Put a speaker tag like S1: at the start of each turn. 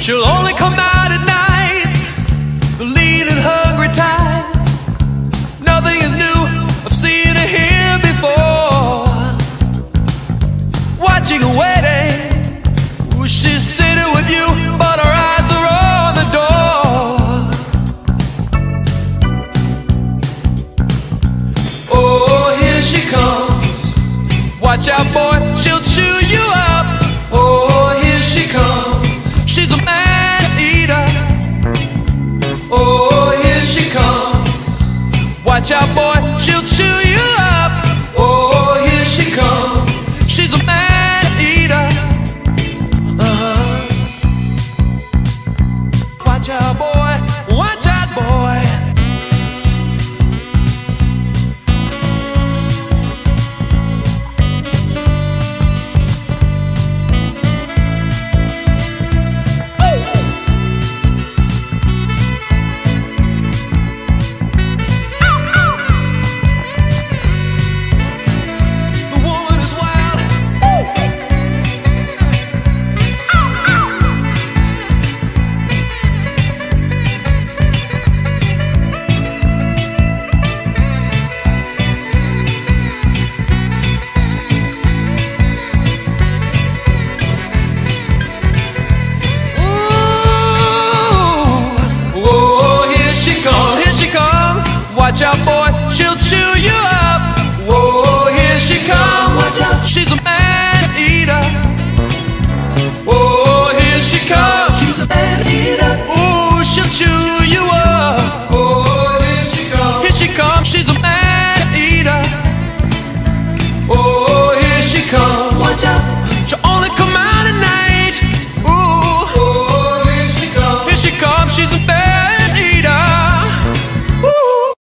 S1: She'll only come out at nights, the lean and hungry type. Nothing is new, I've seen her here before. Watching her waiting, ooh, she's sitting with you, but her eyes are on the door. Oh, here she comes. Watch out, boy, she'll chew you up. Oh, here she comes. She's a man-eater. Oh, here she comes. Watch out, boy, she'll chew you up. Oh, here she comes. She's a man-eater. Watch out, boy. Watch out, boy. Watch out, boy.